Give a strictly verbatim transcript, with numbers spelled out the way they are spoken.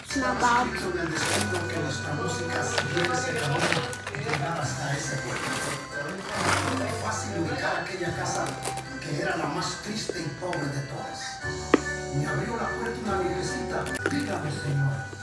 Estaba escrito en el destino que nuestra música siguiera ese camino y llegara hasta ese pueblo. No fue fácil ubicar aquella casa que era la más triste y pobre de todas. Me abrió la puerta una viejecita. Dígame, señor.